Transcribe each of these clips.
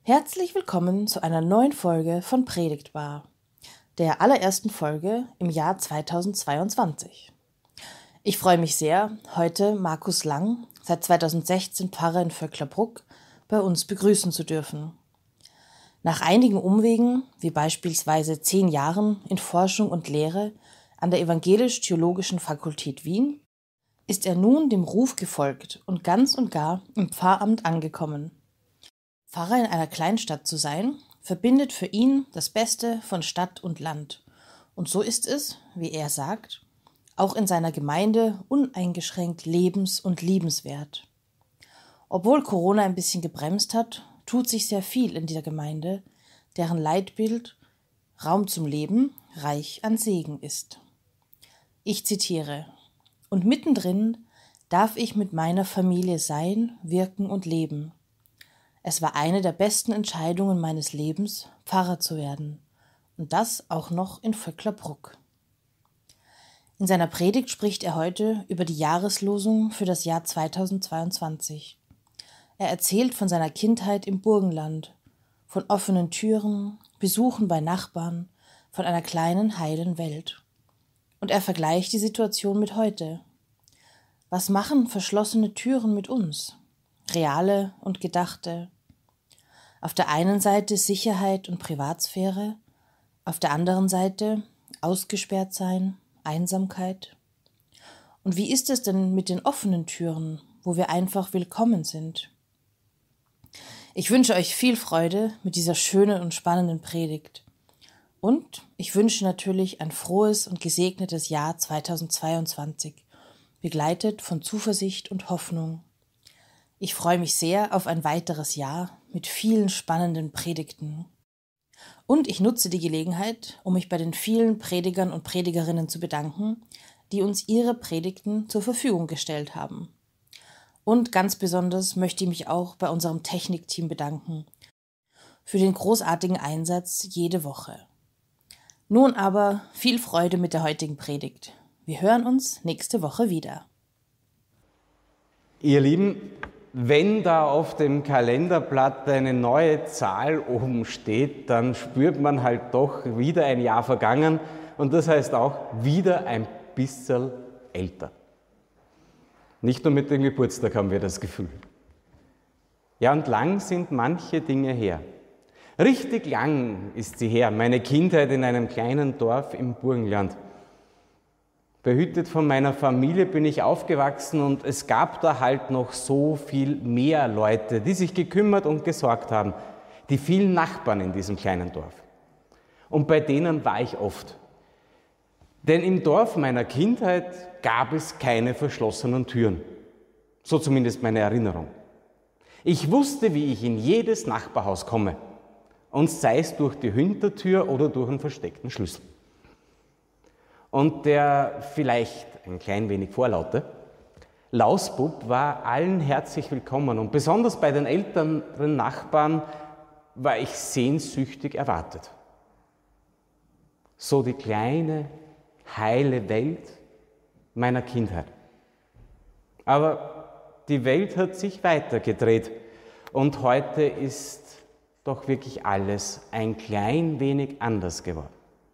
Herzlich willkommen zu einer neuen Folge von Predigtbar, der allerersten Folge im Jahr 2022. Ich freue mich sehr, heute Markus Lang, seit 2016 Pfarrer in Vöcklerbruck, bei uns begrüßen zu dürfen. Nach einigen Umwegen, wie beispielsweise 10 Jahren in Forschung und Lehre an der Evangelisch-Theologischen Fakultät Wien, ist er nun dem Ruf gefolgt und ganz und gar im Pfarramt angekommen. Pfarrer in einer Kleinstadt zu sein, verbindet für ihn das Beste von Stadt und Land. Und so ist es, wie er sagt, auch in seiner Gemeinde uneingeschränkt lebens- und liebenswert. Obwohl Corona ein bisschen gebremst hat, tut sich sehr viel in dieser Gemeinde, deren Leitbild Raum zum Leben, reich an Segen ist. Ich zitiere: Und mittendrin darf ich mit meiner Familie sein, wirken und leben. Es war eine der besten Entscheidungen meines Lebens, Pfarrer zu werden. Und das auch noch in Vöcklerbruck. In seiner Predigt spricht er heute über die Jahreslosung für das Jahr 2022. Er erzählt von seiner Kindheit im Burgenland, von offenen Türen, Besuchen bei Nachbarn, von einer kleinen, heilen Welt. Und er vergleicht die Situation mit heute. Was machen verschlossene Türen mit uns? Reale und gedachte. Auf der einen Seite Sicherheit und Privatsphäre, auf der anderen Seite ausgesperrt sein, Einsamkeit. Und wie ist es denn mit den offenen Türen, wo wir einfach willkommen sind? Ich wünsche euch viel Freude mit dieser schönen und spannenden Predigt. Und ich wünsche natürlich ein frohes und gesegnetes Jahr 2022, begleitet von Zuversicht und Hoffnung. Ich freue mich sehr auf ein weiteres Jahr mit vielen spannenden Predigten. Und ich nutze die Gelegenheit, um mich bei den vielen Predigern und Predigerinnen zu bedanken, die uns ihre Predigten zur Verfügung gestellt haben. Und ganz besonders möchte ich mich auch bei unserem Technikteam bedanken für den großartigen Einsatz jede Woche. Nun aber viel Freude mit der heutigen Predigt. Wir hören uns nächste Woche wieder. Ihr Lieben, wenn da auf dem Kalenderblatt eine neue Zahl oben steht, dann spürt man halt doch wieder ein Jahr vergangen und das heißt auch wieder ein bisschen älter. Nicht nur mit dem Geburtstag haben wir das Gefühl. Ja, und lang sind manche Dinge her. Richtig lang ist sie her, meine Kindheit in einem kleinen Dorf im Burgenland. Behütet von meiner Familie bin ich aufgewachsen und es gab da halt noch so viel mehr Leute, die sich gekümmert und gesorgt haben. Die vielen Nachbarn in diesem kleinen Dorf. Und bei denen war ich oft. Denn im Dorf meiner Kindheit gab es keine verschlossenen Türen. So zumindest meine Erinnerung. Ich wusste, wie ich in jedes Nachbarhaus komme. Und sei es durch die Hintertür oder durch einen versteckten Schlüssel. Und der vielleicht ein klein wenig vorlaute Lausbub war allen herzlich willkommen und besonders bei den älteren Nachbarn war ich sehnsüchtig erwartet. So die kleine, heile Welt meiner Kindheit. Aber die Welt hat sich weitergedreht und heute ist doch wirklich alles ein klein wenig anders geworden.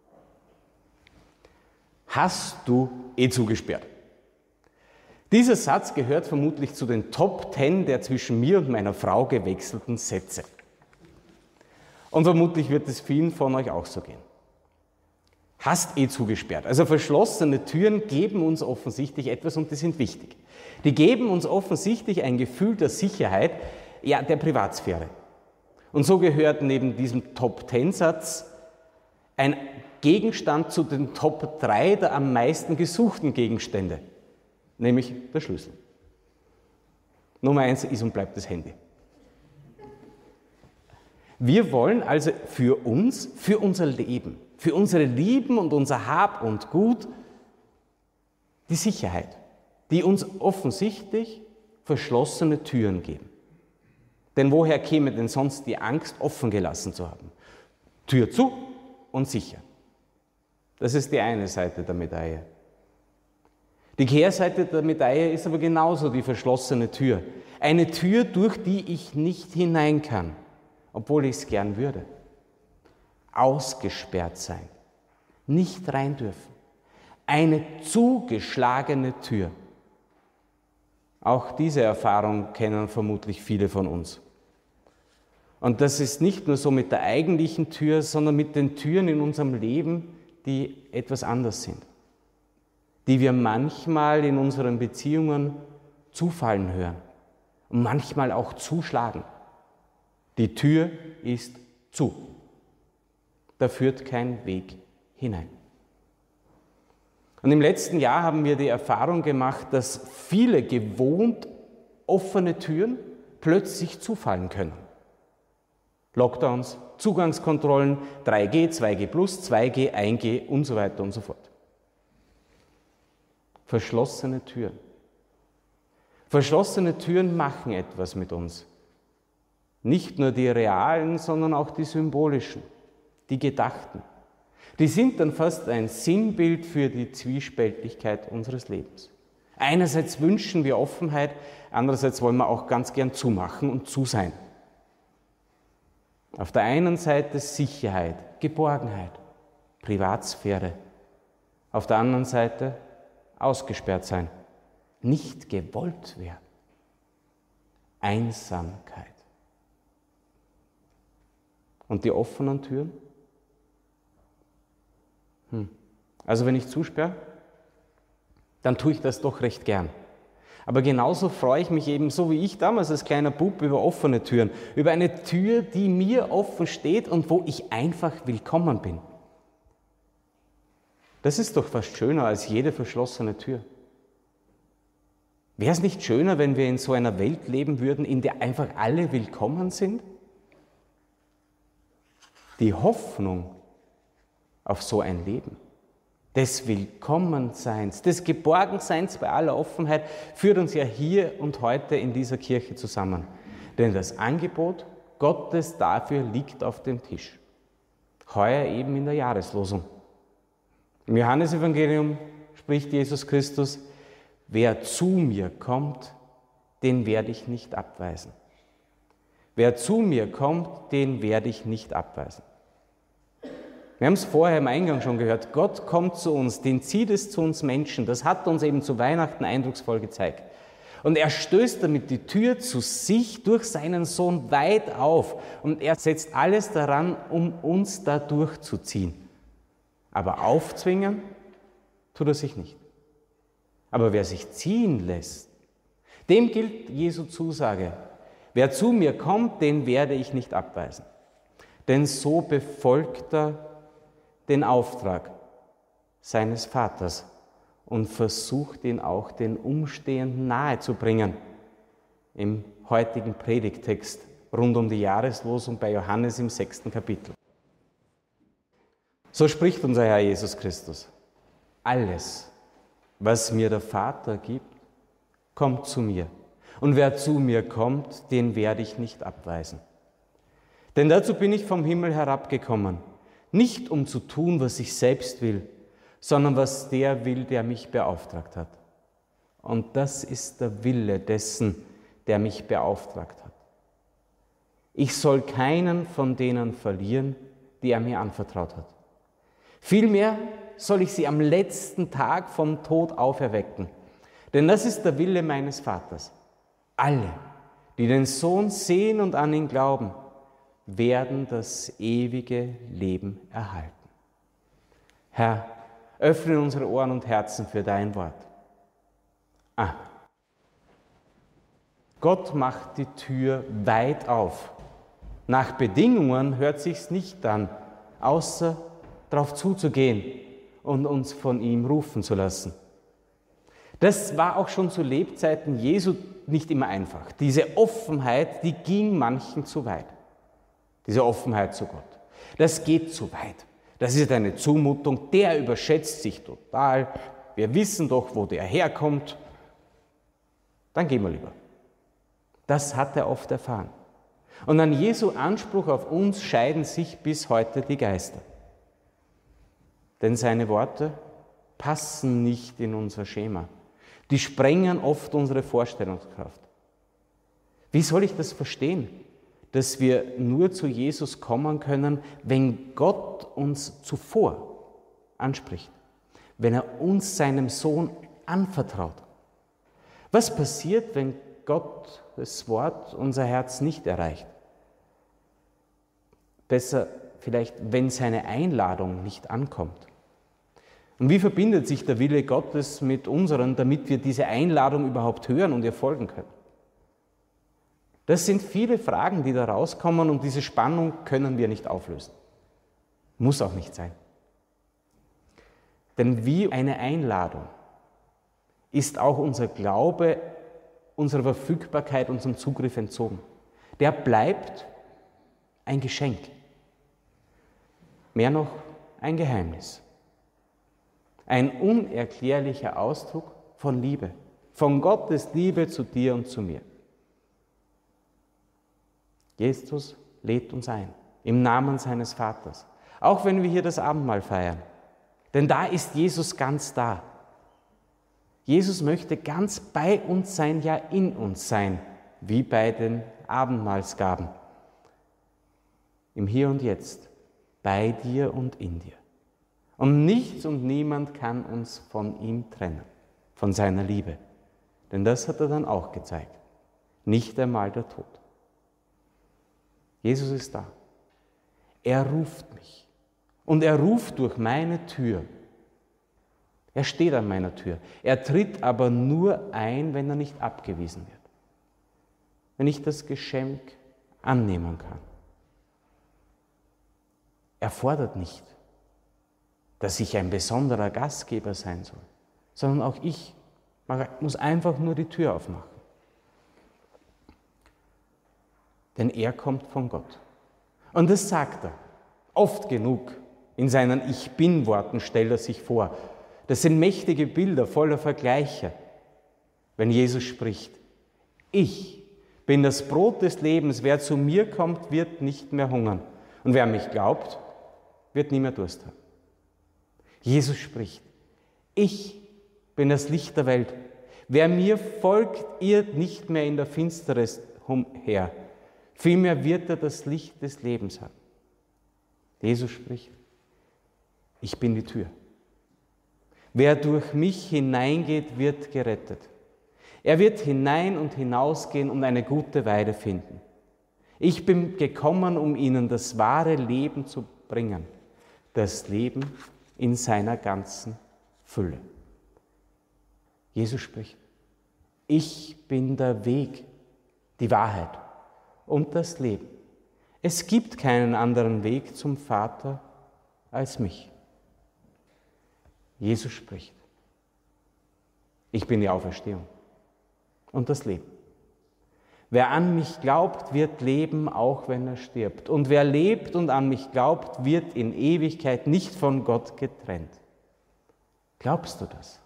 Hast du zugesperrt? Dieser Satz gehört vermutlich zu den Top 10 der zwischen mir und meiner Frau gewechselten Sätze. Und vermutlich wird es vielen von euch auch so gehen. Hast zugesperrt? Also verschlossene Türen geben uns offensichtlich etwas und die sind wichtig. Die geben uns offensichtlich ein Gefühl der Sicherheit, ja, der Privatsphäre. Und so gehört neben diesem Top 10 Satz ein Gegenstand zu den Top 3 der am meisten gesuchten Gegenstände, nämlich der Schlüssel. Nummer 1 ist und bleibt das Handy. Wir wollen also für uns, für unser Leben, für unsere Lieben und unser Hab und Gut die Sicherheit, die uns offensichtlich verschlossene Türen geben. Denn woher käme denn sonst die Angst, offen gelassen zu haben? Tür zu und sicher. Das ist die eine Seite der Medaille. Die Kehrseite der Medaille ist aber genauso die verschlossene Tür. Eine Tür, durch die ich nicht hinein kann. obwohl ich es gern würde. Ausgesperrt sein, nicht rein dürfen. Eine zugeschlagene Tür. Auch diese Erfahrung kennen vermutlich viele von uns. Und das ist nicht nur so mit der eigentlichen Tür, sondern mit den Türen in unserem Leben, die etwas anders sind. Die wir manchmal in unseren Beziehungen zufallen hören und manchmal auch zuschlagen. Die Tür ist zu. Da führt kein Weg hinein. Und im letzten Jahr haben wir die Erfahrung gemacht, dass viele gewohnt offene Türen plötzlich zufallen können. Lockdowns, Zugangskontrollen, 3G, 2G+, 2G, 1G und so weiter und so fort. Verschlossene Türen. Verschlossene Türen machen etwas mit uns. Nicht nur die realen, sondern auch die symbolischen, die gedachten. Die sind dann fast ein Sinnbild für die Zwiespältigkeit unseres Lebens. Einerseits wünschen wir Offenheit, andererseits wollen wir auch ganz gern zumachen und zu sein. Auf der einen Seite Sicherheit, Geborgenheit, Privatsphäre. Auf der anderen Seite ausgesperrt sein, nicht gewollt werden. Einsamkeit. Und die offenen Türen? Also wenn ich zusperre, dann tue ich das doch recht gern. Aber genauso freue ich mich eben, so wie ich damals als kleiner Bub, über offene Türen. Über eine Tür, die mir offen steht und wo ich einfach willkommen bin. Das ist doch fast schöner als jede verschlossene Tür. Wäre es nicht schöner, wenn wir in so einer Welt leben würden, in der einfach alle willkommen sind? Die Hoffnung auf so ein Leben, des Willkommenseins, des Geborgenseins bei aller Offenheit, führt uns ja hier und heute in dieser Kirche zusammen. Denn das Angebot Gottes dafür liegt auf dem Tisch. Heuer eben in der Jahreslosung. Im Johannesevangelium spricht Jesus Christus: Wer zu mir kommt, den werde ich nicht abweisen. Wer zu mir kommt, den werde ich nicht abweisen. Wir haben es vorher im Eingang schon gehört, Gott kommt zu uns, den zieht es zu uns Menschen. Das hat uns eben zu Weihnachten eindrucksvoll gezeigt. Und er stößt damit die Tür zu sich durch seinen Sohn weit auf. Und er setzt alles daran, um uns da durchzuziehen. Aber aufzwingen tut er sich nicht. Aber wer sich ziehen lässt, dem gilt Jesu Zusage: Wer zu mir kommt, den werde ich nicht abweisen. Denn so befolgt er den Auftrag seines Vaters und versucht ihn auch den Umstehenden nahezubringen. Im heutigen Predigttext rund um die Jahreslosung bei Johannes im 6. Kapitel. So spricht unser Herr Jesus Christus: Alles, was mir der Vater gibt, kommt zu mir. Und wer zu mir kommt, den werde ich nicht abweisen. Denn dazu bin ich vom Himmel herabgekommen, nicht um zu tun, was ich selbst will, sondern was der will, der mich beauftragt hat. Und das ist der Wille dessen, der mich beauftragt hat. Ich soll keinen von denen verlieren, die er mir anvertraut hat. Vielmehr soll ich sie am letzten Tag vom Tod auferwecken. Denn das ist der Wille meines Vaters. Alle, die den Sohn sehen und an ihn glauben, werden das ewige Leben erhalten. Herr, öffne unsere Ohren und Herzen für dein Wort. Amen. Gott macht die Tür weit auf. Nach Bedingungen hört sich's nicht an, außer darauf zuzugehen und uns von ihm rufen zu lassen. Das war auch schon zu Lebzeiten Jesu nicht immer einfach. Diese Offenheit, die ging manchen zu weit. Diese Offenheit zu Gott. Das geht zu weit. Das ist eine Zumutung, der überschätzt sich total. Wir wissen doch, wo der herkommt. Dann gehen wir lieber. Das hat er oft erfahren. Und an Jesu Anspruch auf uns scheiden sich bis heute die Geister. Denn seine Worte passen nicht in unser Schema. Die sprengen oft unsere Vorstellungskraft. Wie soll ich das verstehen? dass wir nur zu Jesus kommen können, wenn Gott uns zuvor anspricht, wenn er uns seinem Sohn anvertraut. Was passiert, wenn Gottes Wort unser Herz nicht erreicht? Besser vielleicht, wenn seine Einladung nicht ankommt. Und wie verbindet sich der Wille Gottes mit unseren, damit wir diese Einladung überhaupt hören und ihr folgen können? Das sind viele Fragen, die da rauskommen, und diese Spannung können wir nicht auflösen. Muss auch nicht sein. Denn wie eine Einladung ist auch unser Glaube, unsere Verfügbarkeit, unserem Zugriff entzogen. Der bleibt ein Geschenk. Mehr noch, ein Geheimnis. Ein unerklärlicher Ausdruck von Liebe, von Gottes Liebe zu dir und zu mir. Jesus lädt uns ein, im Namen seines Vaters, auch wenn wir hier das Abendmahl feiern. Denn da ist Jesus ganz da. Jesus möchte ganz bei uns sein, ja in uns sein, wie bei den Abendmahlsgaben. Im Hier und Jetzt, bei dir und in dir. Und nichts und niemand kann uns von ihm trennen, von seiner Liebe. Denn das hat er dann auch gezeigt. Nicht einmal der Tod. Jesus ist da. Er ruft mich. Und er ruft durch meine Tür. Er steht an meiner Tür. Er tritt aber nur ein, wenn er nicht abgewiesen wird. Wenn ich das Geschenk annehmen kann. Er fordert nicht, dass ich ein besonderer Gastgeber sein soll, sondern auch ich muss einfach nur die Tür aufmachen. Denn er kommt von Gott. Und das sagt er oft genug. In seinen Ich-Bin-Worten stellt er sich vor. Das sind mächtige Bilder voller Vergleiche. Wenn Jesus spricht, ich bin das Brot des Lebens, wer zu mir kommt, wird nicht mehr hungern. Und wer mich glaubt, wird nie mehr Durst haben. Jesus spricht, ich bin das Licht der Welt. Wer mir folgt, irrt nicht mehr in der Finsternis umher. Vielmehr wird er das Licht des Lebens haben. Jesus spricht, ich bin die Tür. Wer durch mich hineingeht, wird gerettet. Er wird hinein und hinausgehen und eine gute Weide finden. Ich bin gekommen, um ihnen das wahre Leben zu bringen. Das Leben in seiner ganzen Fülle. Jesus spricht, ich bin der Weg, die Wahrheit und das Leben. Es gibt keinen anderen Weg zum Vater als mich. Jesus spricht, ich bin die Auferstehung und das Leben. Wer an mich glaubt, wird leben, auch wenn er stirbt. Und wer lebt und an mich glaubt, wird in Ewigkeit nicht von Gott getrennt. Glaubst du das?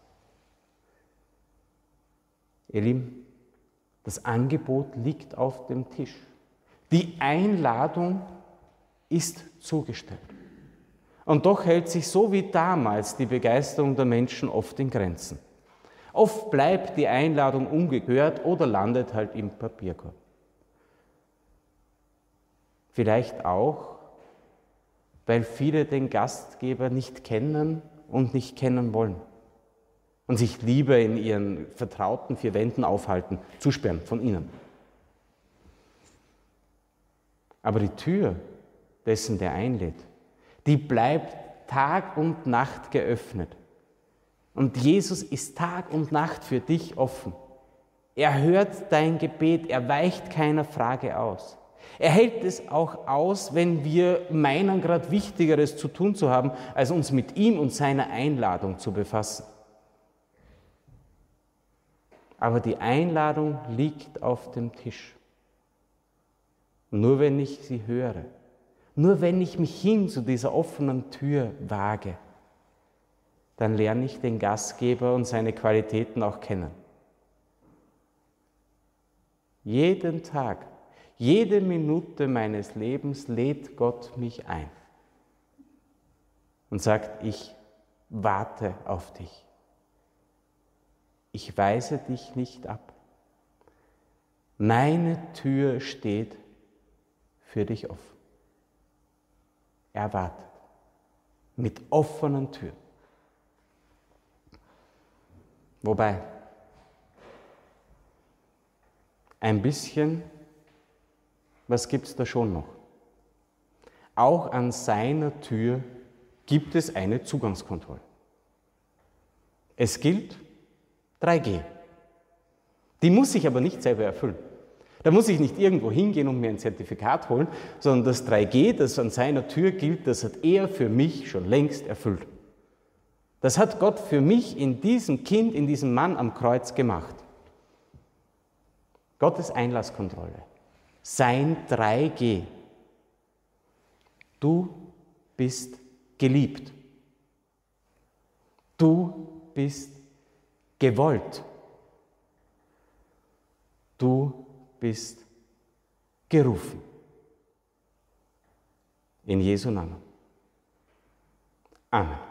Ihr Lieben, das Angebot liegt auf dem Tisch. Die Einladung ist zugestellt. Und doch hält sich so wie damals die Begeisterung der Menschen oft in Grenzen. Oft bleibt die Einladung ungehört oder landet halt im Papierkorb. Vielleicht auch, weil viele den Gastgeber nicht kennen und nicht kennen wollen und sich lieber in ihren vertrauten vier Wänden aufhalten, zusperren von ihnen. Aber die Tür dessen, der einlädt, die bleibt Tag und Nacht geöffnet. Und Jesus ist Tag und Nacht für dich offen. Er hört dein Gebet, er weicht keiner Frage aus. Er hält es auch aus, wenn wir meinen, gerade Wichtigeres zu tun zu haben, als uns mit ihm und seiner Einladung zu befassen. Aber die Einladung liegt auf dem Tisch. Nur wenn ich sie höre, nur wenn ich mich hin zu dieser offenen Tür wage, dann lerne ich den Gastgeber und seine Qualitäten auch kennen. Jeden Tag, jede Minute meines Lebens lädt Gott mich ein und sagt, ich warte auf dich. Ich weise dich nicht ab. Meine Tür steht für dich offen. Er wartet mit offenen Türen. Wobei, ein bisschen, was gibt es da schon noch? Auch an seiner Tür gibt es eine Zugangskontrolle. Es gilt 3G. Die muss ich aber nicht selber erfüllen. Da muss ich nicht irgendwo hingehen und mir ein Zertifikat holen, sondern das 3G, das an seiner Tür gilt, das hat er für mich schon längst erfüllt. Das hat Gott für mich in diesem Kind, in diesem Mann am Kreuz gemacht. Gottes Einlasskontrolle. Sein 3G. Du bist geliebt. Du bist gewollt. Du bist gerufen. In Jesu Namen. Amen.